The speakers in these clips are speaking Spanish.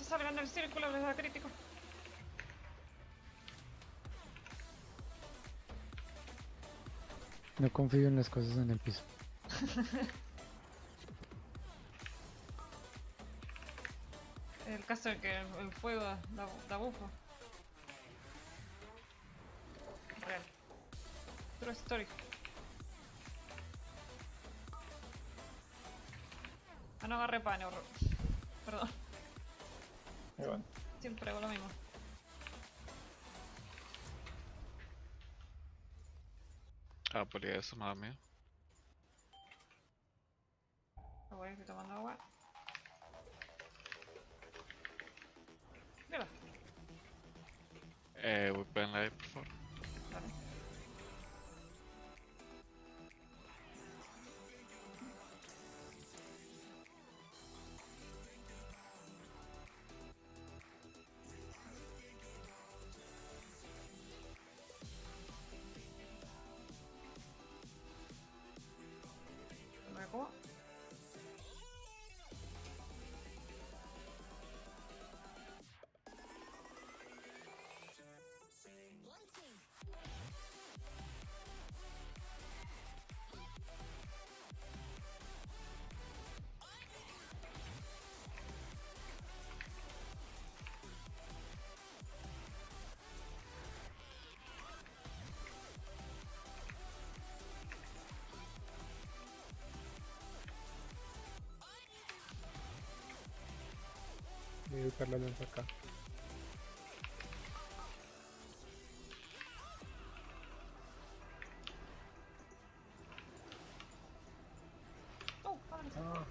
salgan del círculo, les da crítico. No confío en las cosas en el piso. El caso es que el fuego da bufo. Real. True story. Ah, no agarré pan, perdón. Y bueno, Siempre hago lo mismo. Ah, por eso, mala mía. Voy, estoy tomando agua. Mira, Weapon light, por favor. dale. ¿Me como? voy a buscar la lanza acá. Oh, ábrete. Ah,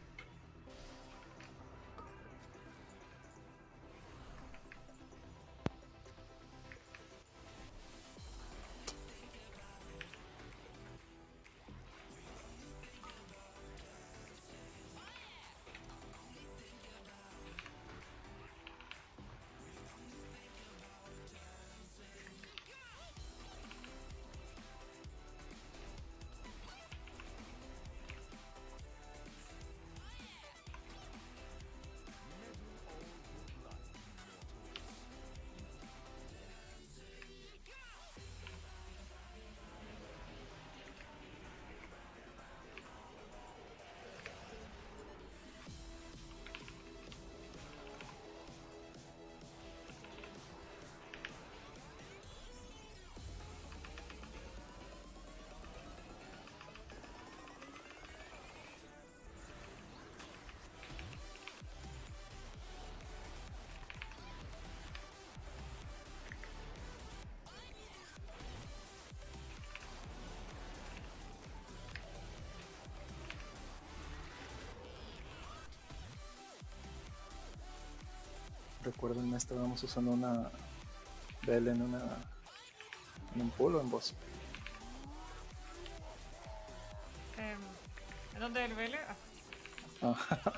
recuerdo en esta estábamos usando una Bell en un pool o en boss. ¿En dónde el vele? Ah, Ah,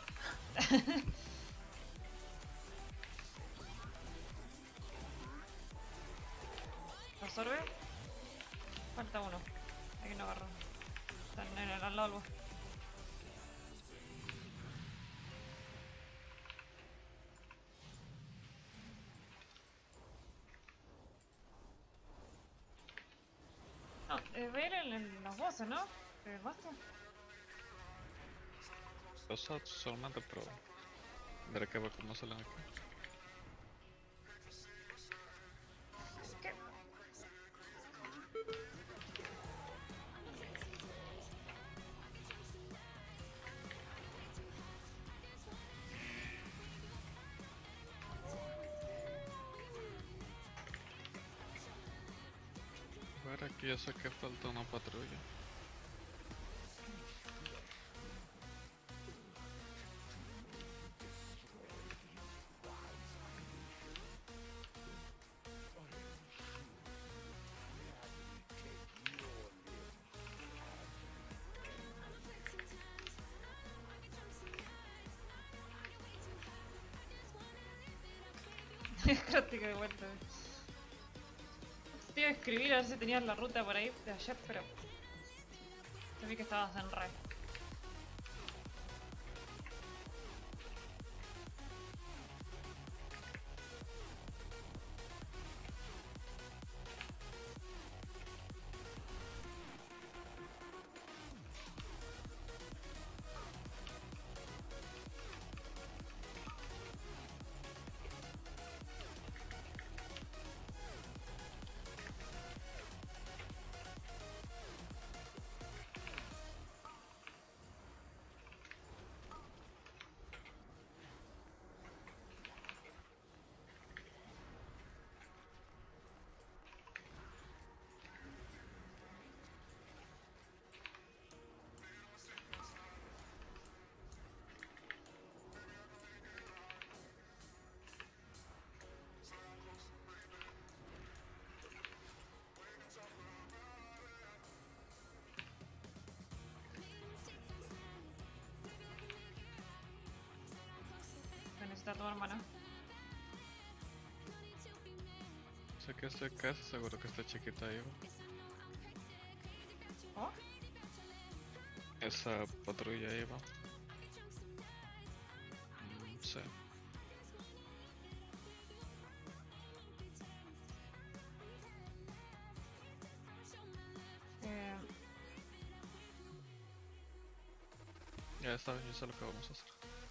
¿absorbe? Falta uno. Aquí no agarró. Está en el al lado del bus. No, ver en los bosses, ¿no? ¿El basta? Los otros solamente, pero veré que ver cómo salen aquí. ¿Qué? Ver aquí, yo sé que falta una patrulla. Práctica de vuelta. Te iba a escribir a ver si tenías la ruta por ahí de ayer, pero... Te vi que estabas en red. tu hermana. Sé que estoy casi seguro que esta chiquita iba. ¿Oh? Esa patrulla iba. Sí. Eh, Ya está, yo sé lo que vamos a hacer.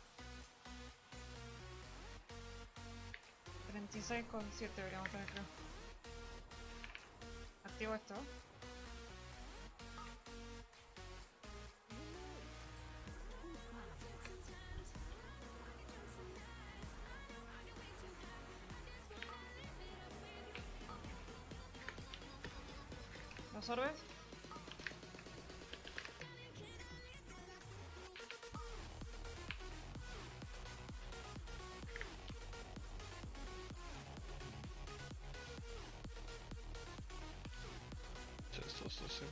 36,7 deberíamos tener, creo. Activo esto. ¿Los orbes? Sí, esto sí.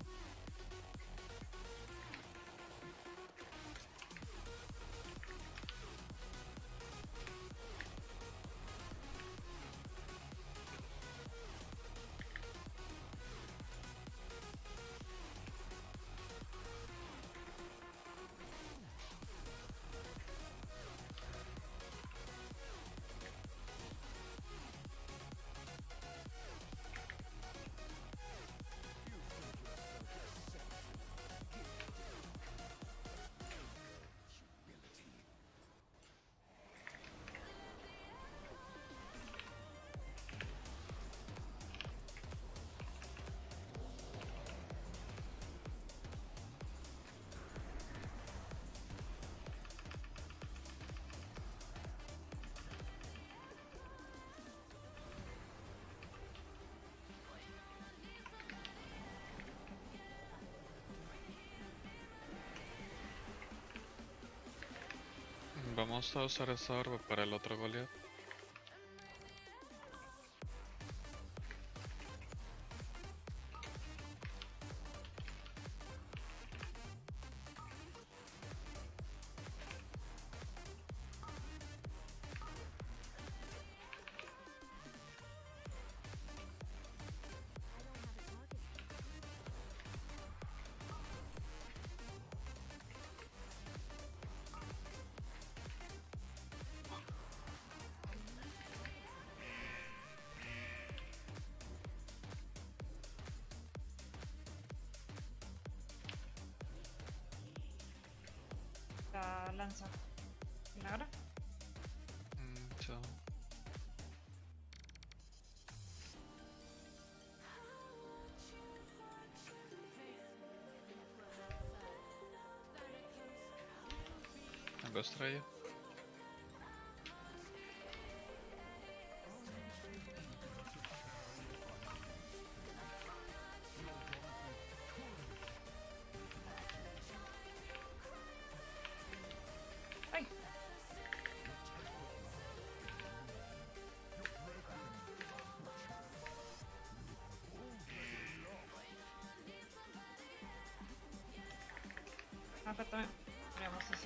Vamos a usar esa orbe para el otro Goliath. La lanza. ¿Y ahora? Chao. Tengo estrella. ¡Ay! Acá también podríamos hacer.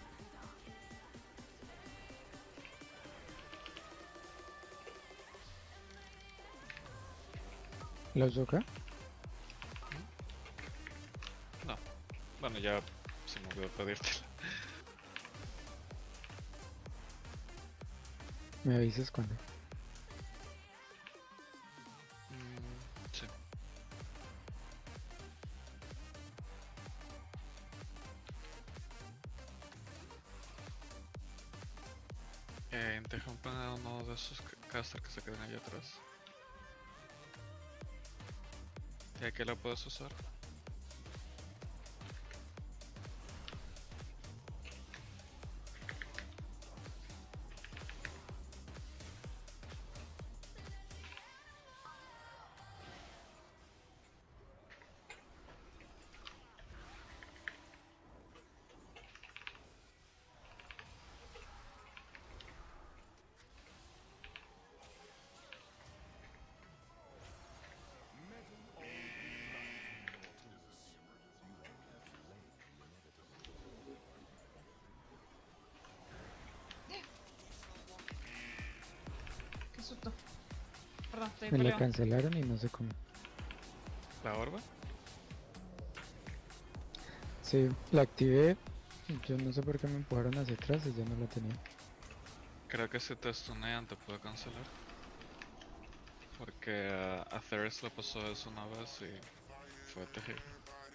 ¿Los toca? No. Bueno, ya se me olvidó pedírtela. Me avisas cuando. Sí. Deja poner uno de esos caster que se quedan allá atrás. ¿Y aquí la puedes usar? Mierda, estoy Me la peleado. cancelaron y no sé cómo. ¿La orba? Sí, la activé. Yo no sé por qué me empujaron hacia atrás y ya no la tenía. Creo que si te stunean te puede cancelar. Porque a Thirst le pasó eso una vez y fue terrible.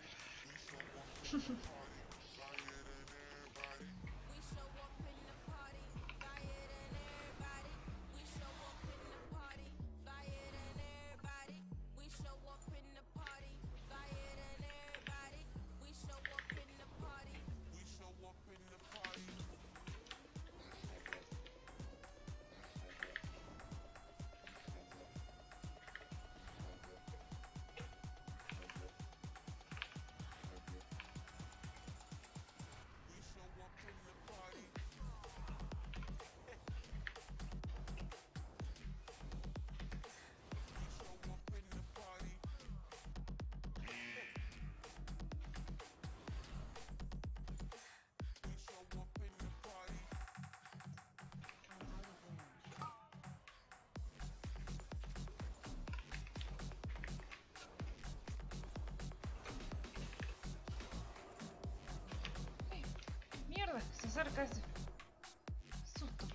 Mierda, se acerca ese. Susto.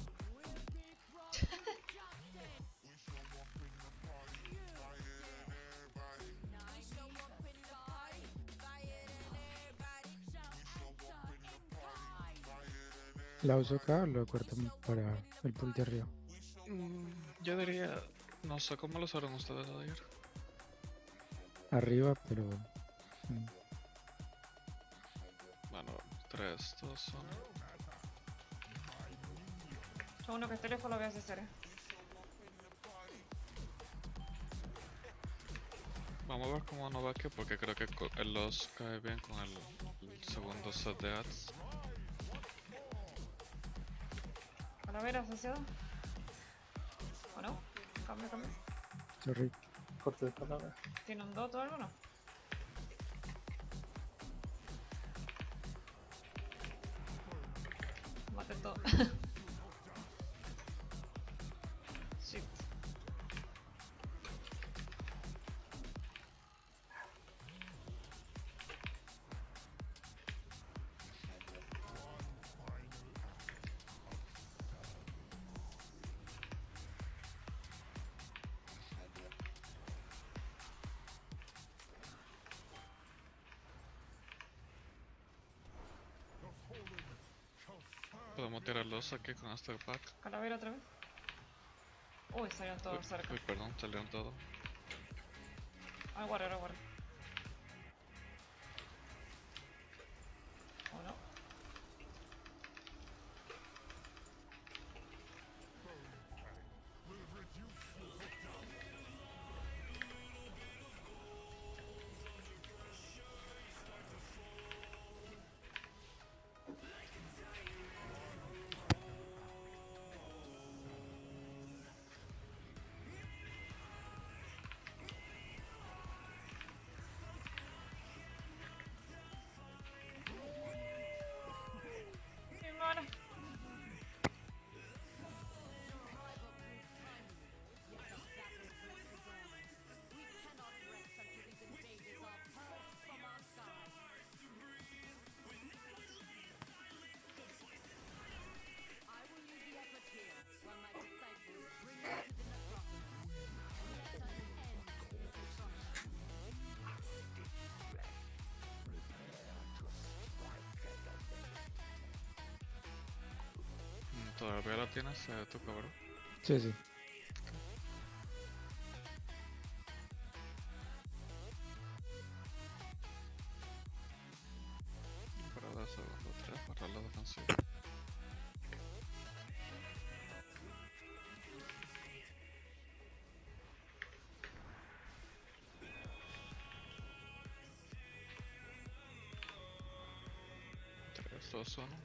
¿La uso acá o lo corto para el pool de arriba? Yo diría, no sé cómo lo usaron ustedes ayer. Arriba, pero... Bueno, 3, 2, 1. Yo uno que esté lejos lo voy a hacer. Vamos a ver cómo nos va aquí porque creo que el los cae bien con el segundo set de ads. Calaveras hacia dos. ¿O no? Cambio, cambio. Sorry. Corte de palabra. ¿Tiene un dot o algo no? Mate todo. Shit. Podemos tirarlos aquí con este pack. Calavera otra vez. Uy, salieron todos cerca. Uy, perdón, salieron todos. Al guardia, al guardia. ¿O no? Mi mana. Todavía la tienes, tu cabrón. Sí, sí. Para 2 segundos, 3 para la defensiva. Tres, dos, uno.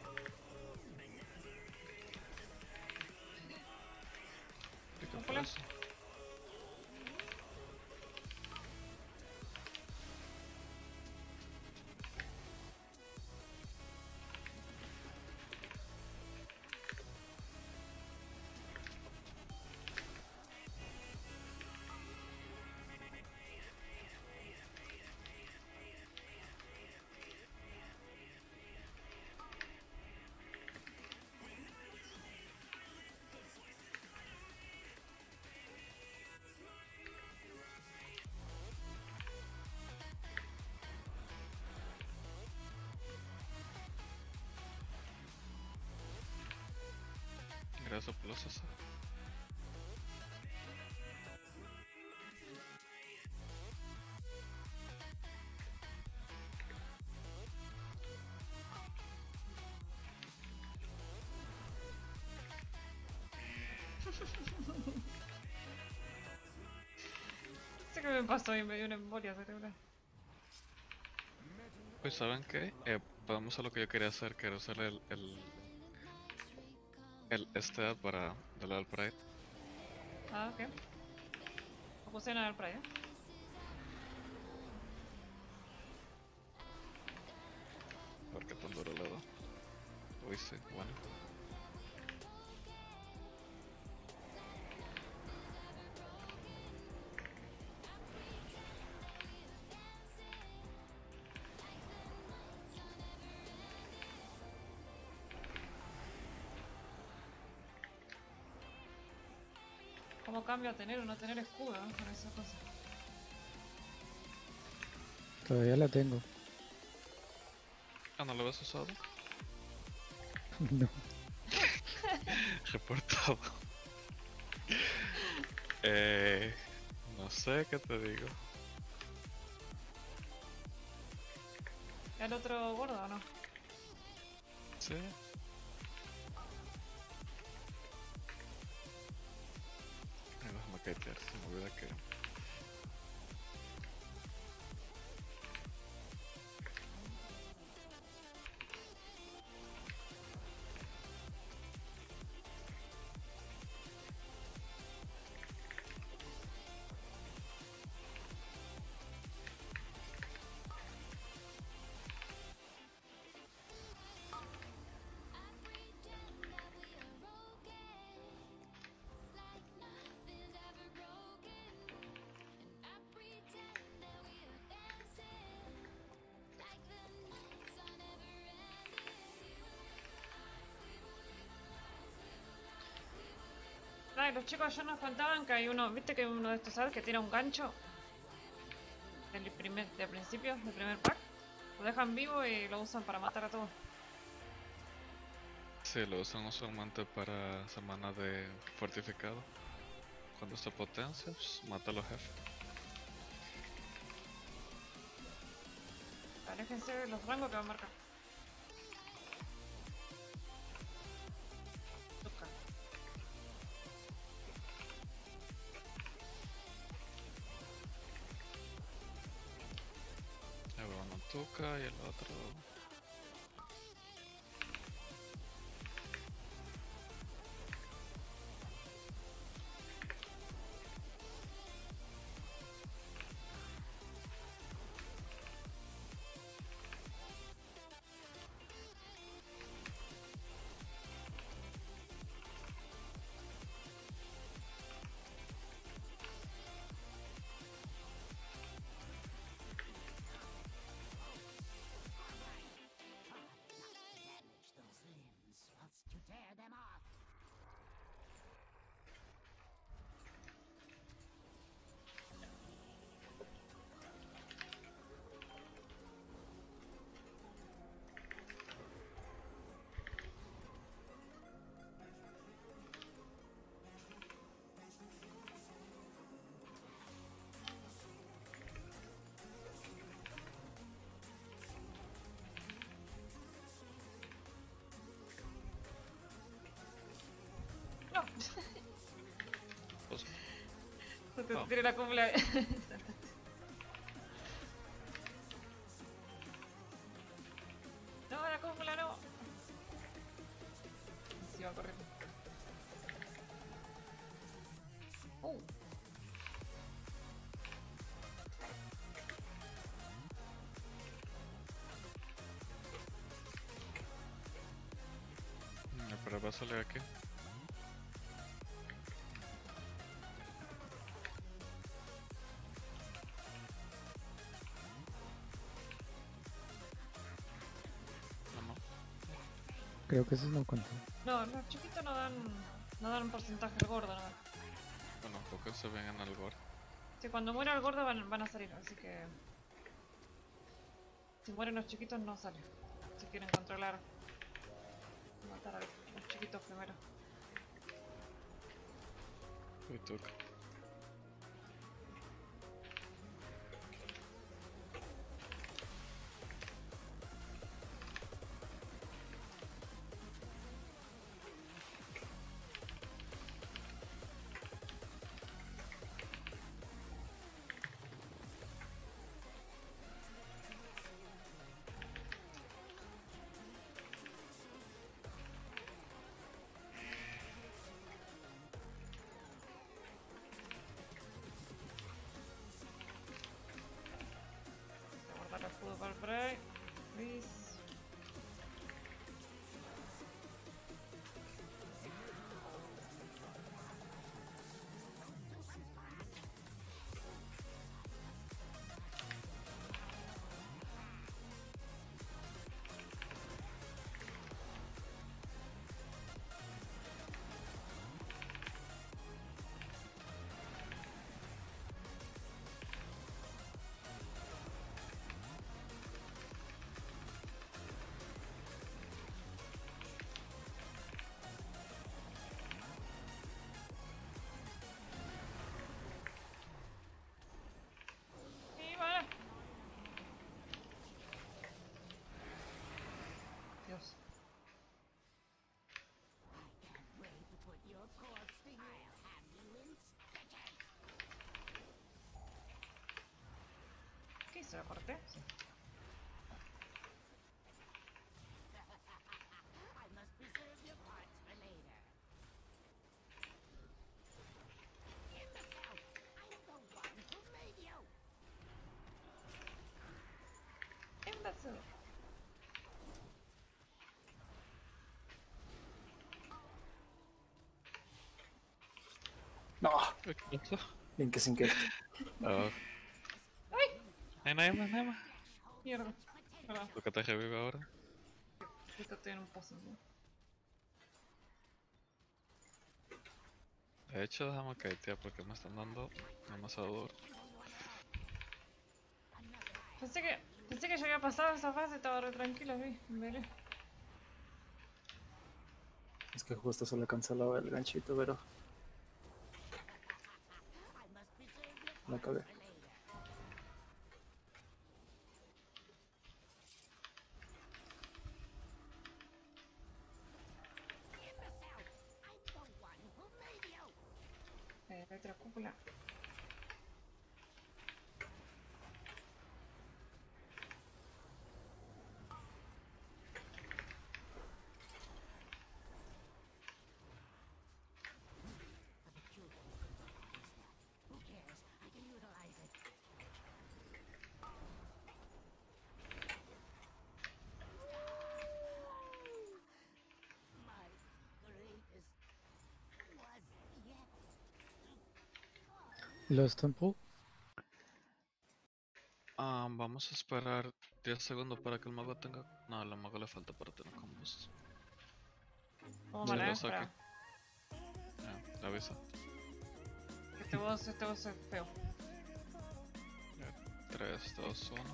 ¿Y qué fue eso? eso plus eso. No sé qué me pasó y me dio una embolia cerebral. Pues ¿saben qué? Podemos hacer lo que yo quería hacer, que era usar el stat para darle al Pride. Ah, ok. Lo puse en el Pride. A ver qué tan duro le da. Uy, sí, bueno. ¿Cómo cambio a tener o no tener escudo, ¿no? Con esa cosa. Todavía la tengo. Ah, ¿no lo habías usado? No. Reportado. No sé qué te digo. ¿El otro gordo o no? Sí. Ay, déjame caitear, se me olvida que... Ay, los chicos ya nos contaban que hay uno, ¿viste que hay uno de estos ads que tiene un gancho? De principio, del primer pack. Lo dejan vivo y lo usan para matar a todos. Sí, lo usan usualmente para semana de fortificado. Cuando se potencia, pues, mata a los jefes. Aléjense los rangos que va a marcar. Toca. Ahí va uno Tuca y el otro... No. Pues, Se te no. tiré la cúpula. No, la cúpula no. Sí, va corriendo. Pero va a salir aquí. No, no. Creo que eso no contó. No, los chiquitos no dan un porcentaje al gordo, no. Bueno, porque se ven en el gore. Si cuando muera el gordo van a salir, así que... Si mueren los chiquitos no salen. Si quieren controlar... Matar a los chiquitos primero. Y tú. Voy a guardar el escudo para el break. Please. Y vale. Dios. ¿Qué hice? ¿La corté? Sí. Imbécil. No, ¿Qué pasó? bien que sin que. Ah, ¡Ay! nada más, nada más. Mierda. Perdón. Lo que te revive ahora. Justo estoy en un pozo. ¿No? De hecho, déjame caer, tía, porque me están dando demasiado duro. Pensé que ya había pasado esa fase, estaba re tranquilo, vi. Vele. Es que justo se le cancelaba el ganchito, pero. La cagué. Otra cúpula. Los Temple. Vamos a esperar 10 segundos para que el mago tenga. No, al mago le falta para tener combos. Vamos Sí, mal, lo saqué. espera. Ya, te aviso. Este boss es feo. 3, 2, 1.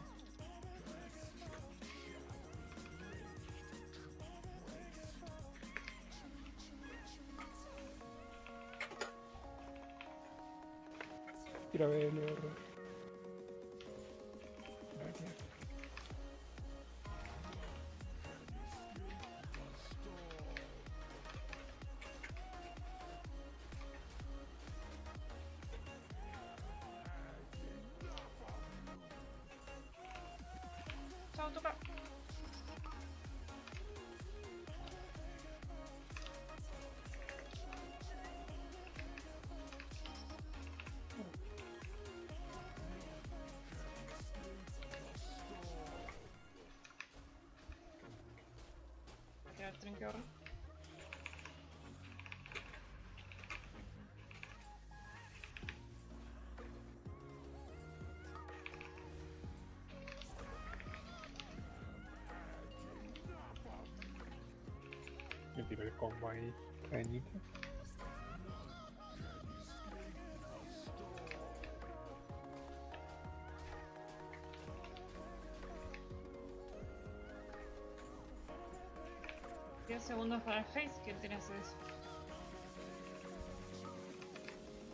Tira BL, horror. Gracias. Chao, toca. Voy a tirar el trinque ahora. Me tiró el combo ahí, cañita. Segundos para el face, ¿quién tiene que hacer eso?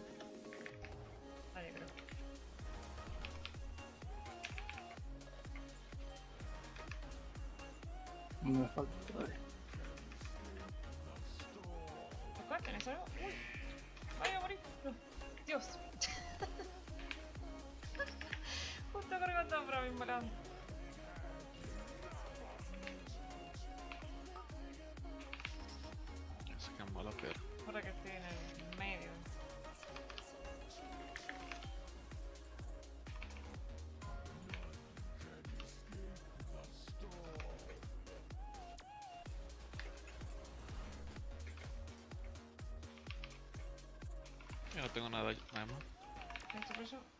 Me falta todavía. ¿Acá tenés algo? ¡Uy! ¡Ay, a morir! No. ¡Dios! Justo cargando para mi balón. Se quemó la piedra. Ahora que estoy en el medio. Yo no tengo nada más. ¿Esto por eso?